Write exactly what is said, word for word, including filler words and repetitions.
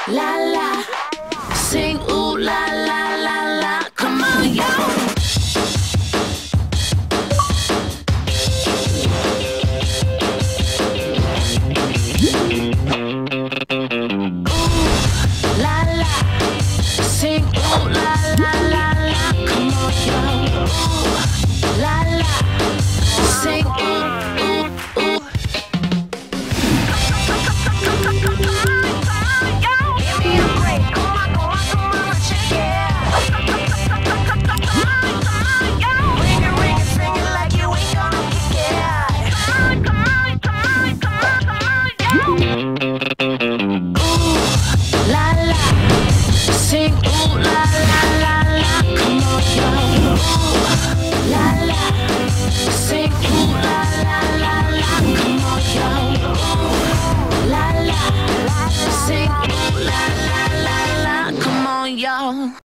la la. Sing ooh la la la la. Come on, y'all. Sing ooh la la la la, come on y'all. Ooh la la, sing ooh ooh ooh. Give me a break, come on, come on, come on, check it out. Ring it, ring it, sing it like you ain't gonna kick it out. Come on, come on, come on, come on, y'all. Ooh la la, sing ooh la la la la, come on y'all. Ooh la la, sing ooh la la la la, come on y'all. Ooh la la, sing ooh la la la la, come on y'all.